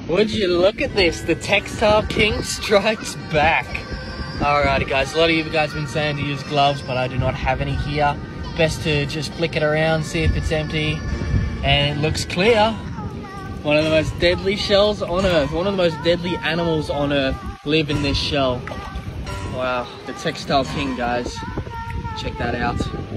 Would you look at this? The Textile King strikes back. Alrighty guys, a lot of you guys have been saying to use gloves, but I do not have any here. Best to just flick it around, see if it's empty, and it looks clear. One of the most deadly shells on Earth, one of the most deadly animals on Earth live in this shell. Wow, the Textile King, guys. Check that out.